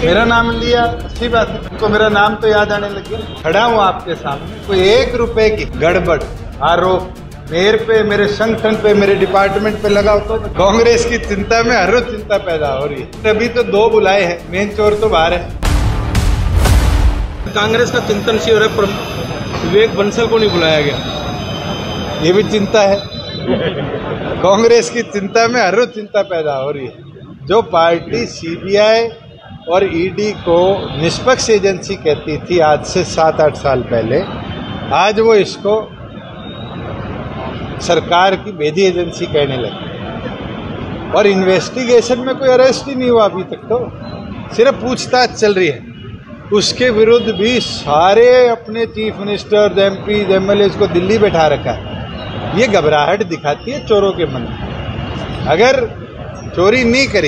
मेरा नाम लिया, अच्छी बात है। उनको मेरा नाम तो याद आने लग गया। खड़ा हूँ आपके सामने, कोई 1 रुपए की गड़बड़ आरोप मेरे पे, मेरे संगठन पे, मेरे डिपार्टमेंट पे लगा तो कांग्रेस की चिंता में हर रोज चिंता पैदा हो रही है। तभी तो 2 बुलाए हैं, मेन चोर तो बाहर है। कांग्रेस का चिंतन शिविर है पर विवेक बंसल को नहीं बुलाया गया, ये भी चिंता है। कांग्रेस की चिंता में हर रोज चिंता पैदा हो रही है। जो पार्टी सीबीआई और ईडी को निष्पक्ष एजेंसी कहती थी आज से 7-8 साल पहले, आज वो इसको सरकार की भेदी एजेंसी कहने लगी। और इन्वेस्टिगेशन में कोई अरेस्ट ही नहीं हुआ अभी तक, तो सिर्फ पूछताछ चल रही है। उसके विरुद्ध भी सारे अपने चीफ मिनिस्टर, एमपी, एमएलए को दिल्ली बैठा रखा है। ये घबराहट दिखाती है चोरों के मन में। अगर चोरी नहीं करी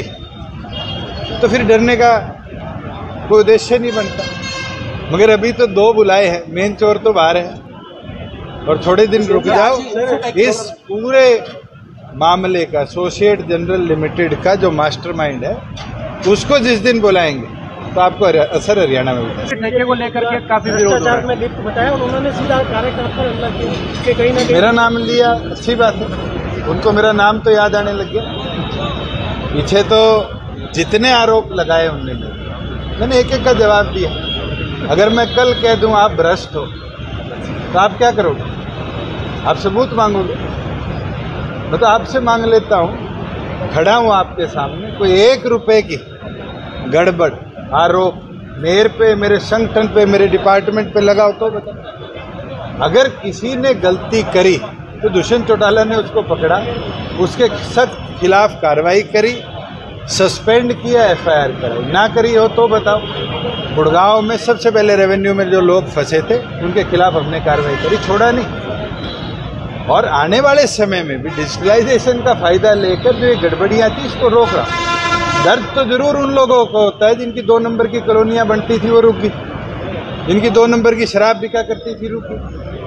तो फिर डरने का कोई उद्देश्य नहीं बनता। मगर अभी तो 2 बुलाए हैं, मेन चोर तो बाहर है। और थोड़े दिन रुक जाओ, इस पूरे मामले का एसोसिएट जनरल लिमिटेड का जो मास्टरमाइंड है उसको जिस दिन बुलाएंगे तो आपको असर हरियाणा में होगा। ठेके को लेकर के काफी विरोध में लिप्त बताया और उन्होंने सीधा कार्यकर्ता पर हमला किया। कहीं ना कहीं मेरा नाम लिया, अच्छी बात है। उनको मेरा नाम तो याद आने लग गया। पीछे तो जितने आरोप लगाए उनने, मैंने एक-एक का जवाब दिया। अगर मैं कल कह दूं आप भ्रष्ट हो तो आप क्या करोगे? आप सबूत मांगोगे? मैं तो आपसे मांग लेता हूं, खड़ा हूं आपके सामने, कोई 1 रुपए की गड़बड़ आरोप मेरे पे, मेरे संगठन पे, मेरे डिपार्टमेंट पे लगा हो तो बताओ। अगर किसी ने गलती करी तो दुष्यंत चौटाला ने उसको पकड़ा, उसके सख्त खिलाफ कार्रवाई करी, सस्पेंड किया, एफआईआर कराई। ना करी हो तो बताओ। गुड़गांव में सबसे पहले रेवेन्यू में जो लोग फंसे थे उनके खिलाफ हमने कार्रवाई करी, छोड़ा नहीं। और आने वाले समय में भी डिजिटलाइजेशन का फायदा लेकर जो ये गड़बड़ियाँ थी इसको रोक रहा। दर्द तो जरूर उन लोगों को होता है जिनकी 2 नंबर की कॉलोनियां बनती थी वो रुकी, जिनकी 2 नंबर की शराब बिका करती थी रुकी।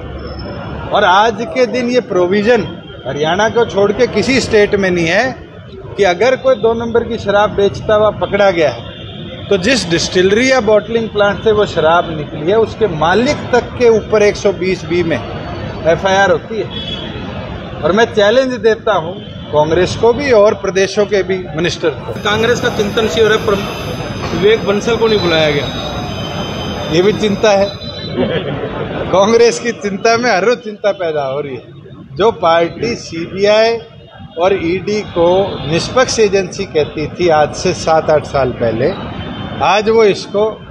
और आज के दिन ये प्रोविजन हरियाणा को छोड़ के किसी स्टेट में नहीं है कि अगर कोई 2 नंबर की शराब बेचता हुआ पकड़ा गया है तो जिस डिस्टिलरी या बॉटलिंग प्लांट से वो शराब निकली है उसके मालिक तक के ऊपर 120B में एफआईआर होती है। और मैं चैलेंज देता हूं कांग्रेस को भी और प्रदेशों के भी मिनिस्टर को। कांग्रेस का चिंतन शिविर है पर विवेक बंसल को नहीं बुलाया गया, ये भी चिंता है। कांग्रेस की चिंता में हर रोज चिंता पैदा हो रही है। जो पार्टी सीबीआई और ईडी को निष्पक्ष एजेंसी कहती थी आज से 7-8 साल पहले, आज वो इसको